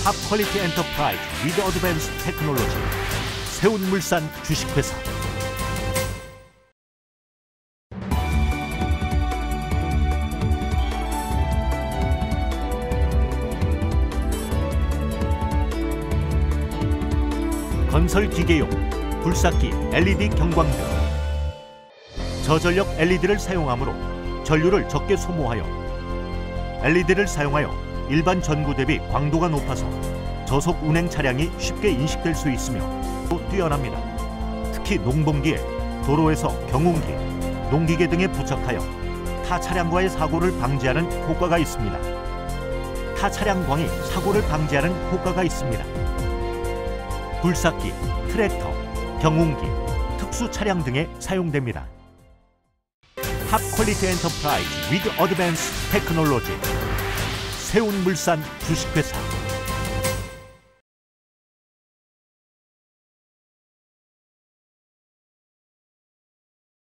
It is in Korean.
탑 퀄리티 엔터프라이즈 위드 어드밴스 테크놀로지 세운물산 주식회사. 건설기계용 불삭기 LED 경광등. 저전력 LED를 사용하므로 전류를 적게 소모하여 LED를 사용하여 일반 전구 대비 광도가 높아서 저속 운행 차량이 쉽게 인식될 수 있으며 또 뛰어납니다. 특히 농번기에 도로에서 경운기, 농기계 등에 부착하여 타 차량과의 사고를 방지하는 효과가 있습니다. 타 차량광이 사고를 방지하는 효과가 있습니다. 불삭기, 트랙터, 경운기, 특수 차량 등에 사용됩니다. 탑 퀄리티 엔터프라이즈 위드 어드밴스 테크놀로지 세운물산 주식회사.